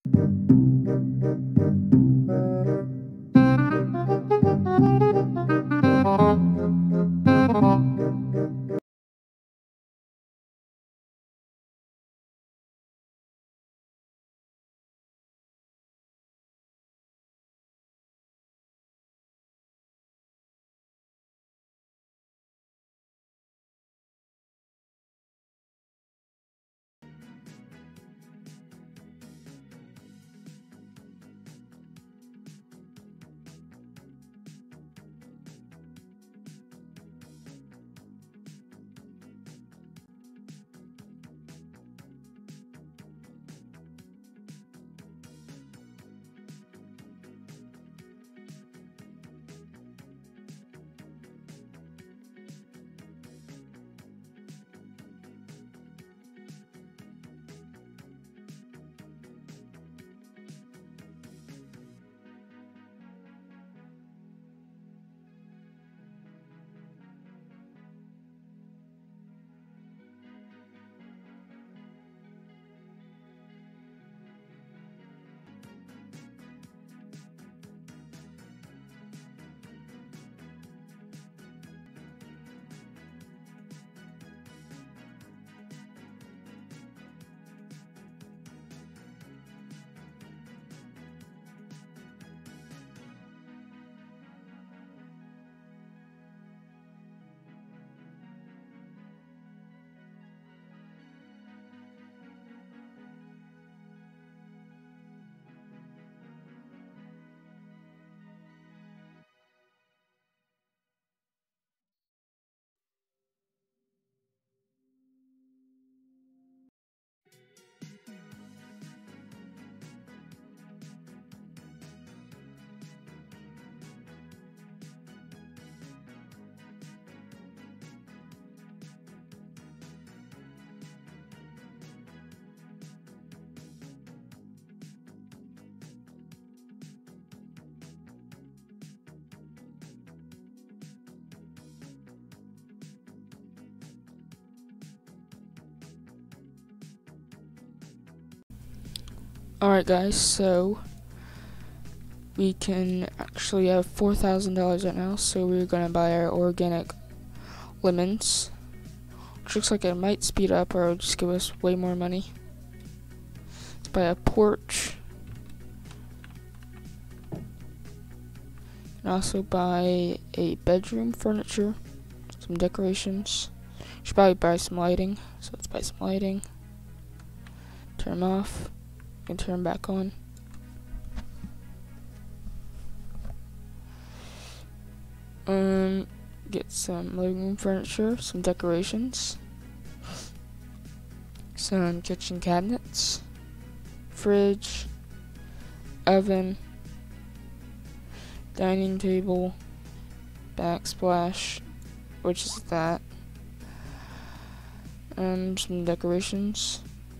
Alright guys, so we can actually have $4,000 right now, so we're gonna buy our organic lemons, which looks like it might speed up or it'll just give us way more money. Let's buy a porch, and also buy a bedroom furniture, some decorations. Should probably buy some lighting, so let's buy some lighting. Turn them off. And turn back on. Get some living room furniture, some decorations, some kitchen cabinets, fridge, oven, dining table, backsplash, which is that, some decorations.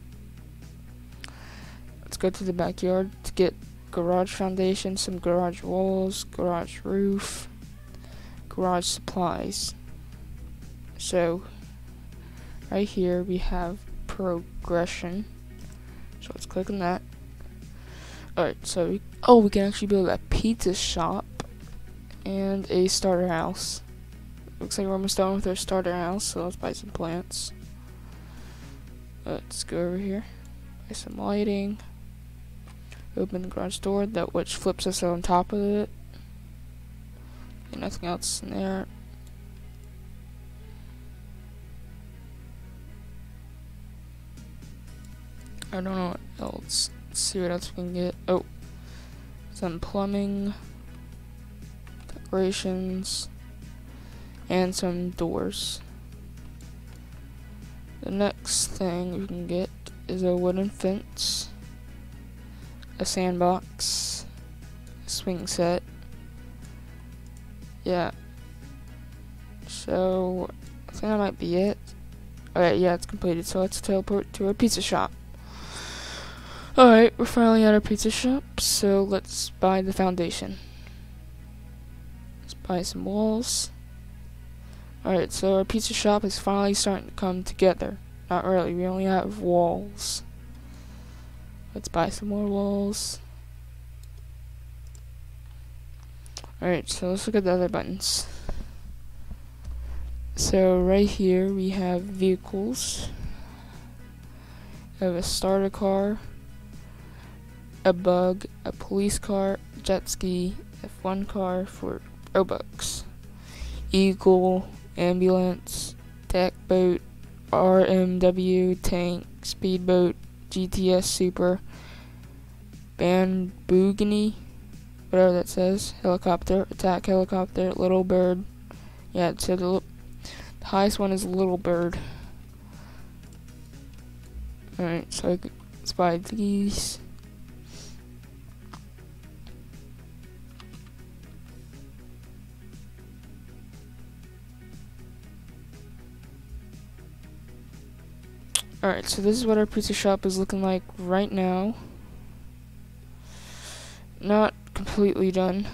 Go to the backyard to get garage foundation, some garage walls, garage roof, garage supplies. So right here we have progression, so let's click on that. Alright, so we can actually build a pizza shop and a starter house. Looks like we're almost done with our starter house, so let's buy some plants. Let's go over here, buy some lighting. Open the garage door, that which flips us on top of it. And nothing else in there. I don't know what else. Let's see what else we can get. Oh, some plumbing, decorations, and some doors. The next thing we can get is a wooden fence, a sandbox, a swing set. Yeah. So I think that might be it. Alright, yeah, it's completed. So let's teleport to our pizza shop. Alright, we're finally at our pizza shop, so let's buy the foundation. Let's buy some walls. Alright, so our pizza shop is finally starting to come together. Not really, we only have walls. Let's buy some more walls. Alright, so let's look at the other buttons. So right here we have vehicles. We have a starter car, a bug, a police car, jet ski, F1 car for Robux, eagle, ambulance, deck boat, RMW, tank, speedboat, GTS super, Bambugini, whatever that says, helicopter, attack helicopter, little bird. Yeah, so the highest one is little bird. Alright, so let's buy these. Alright, so this is what our pizza shop is looking like right now. Not completely done.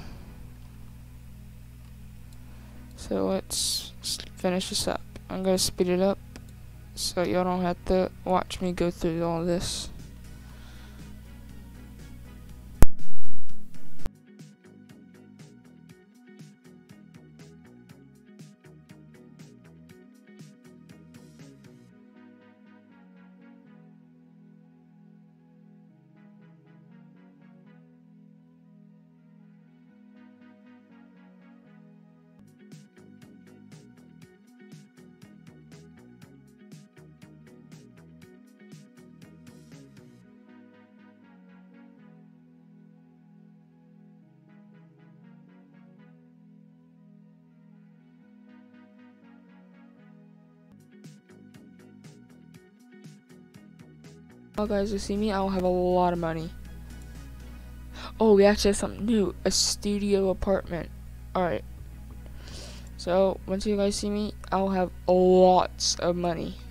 So let's finish this up. I'm gonna speed it up so y'all don't have to watch me go through all this. Well, guys, you see me, I'll have a lot of money. Oh, we actually have something new. A studio apartment. Alright. So, once you guys see me, I'll have lots of money.